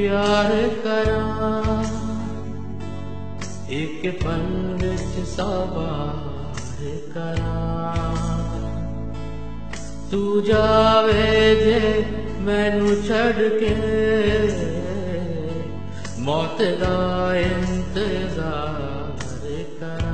प्यार करा एक पल विच सवार करा तू जावे जे मैनू छड़ के मौत दा इंतजार करा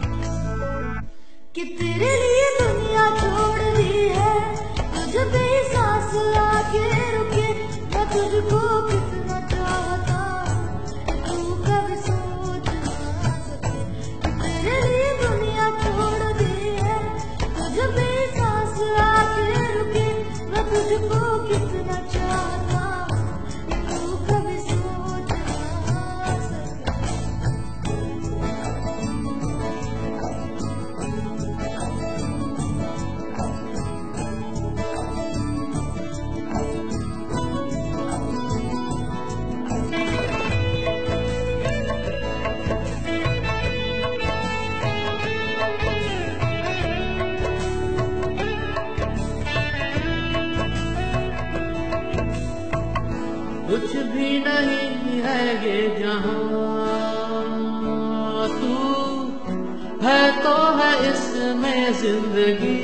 कि तेरे लिए दुनिया छोड़ दी है तुझ पे सांस आके रुके मैं तुझको कितना चाहता तू कभी सोच ना सके तेरे लिए दुनिया छोड़ दी है तुझ पे सांस आके रुके मैं तुझको कितना चाहता तू कभी सोच ना सके कुछ भी नहीं है ये जहां तू है तो है इसमें जिंदगी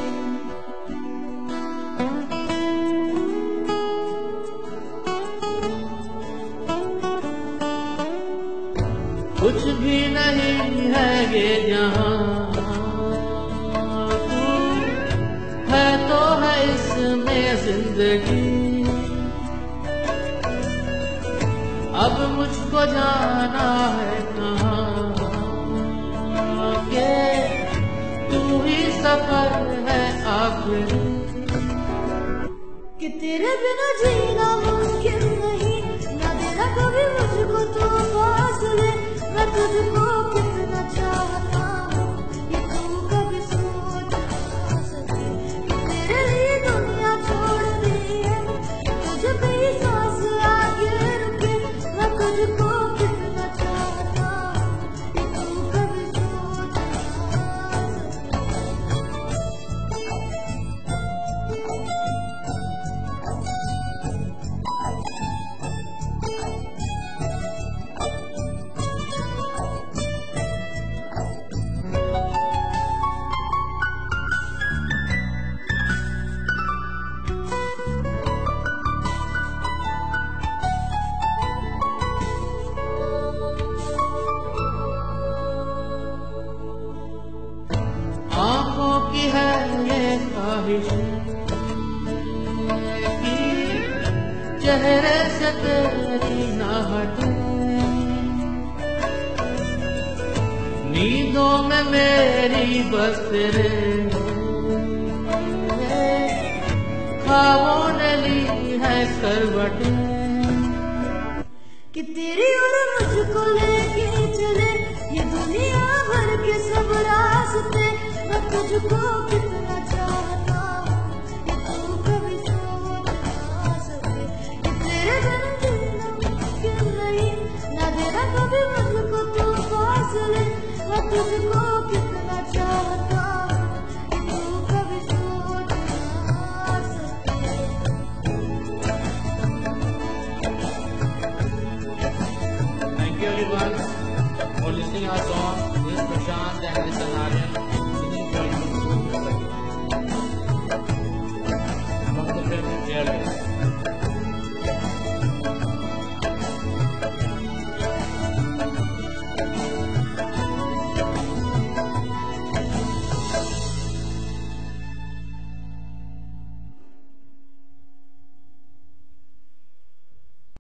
कुछ भी नहीं है ये जहां तू है तो है इसमें जिंदगी अब मुझको जाना है कहाँ के तू ही सफर है आखिरी कि तेरे बिना जीना मुमकिन नहीं ना देना कभी मुझको तू फासले मैं तुझको कितना चाहता हूँ ये तू कभी सोच ना सके कि तेरे लिए दुनिया छोड़ दी है तुझ पे ही सांस आगे रुके मैं तुझको कितना चाहता हूँ ये तू कभी सोच ना आंखों की है ये ख्वाहिश कि चेहरे से तेरी ना हटे नींदों में मेरी बस तेरे ख्वाबों ने ली है करवटें कि तेरी और मुझको लेके चले ये दुनिया भर के सब रास्ते मैं तुझको कितना चाहता हूँ ये तू कभी सोच ना सके कि तेरे बिना जीना मुमकिन नहीं ना देना कभी मुझको तू फासले मैं तुझको कितना चाहता हूँ ये तू कभी सोच ना सके Thank you everyone for listening our song.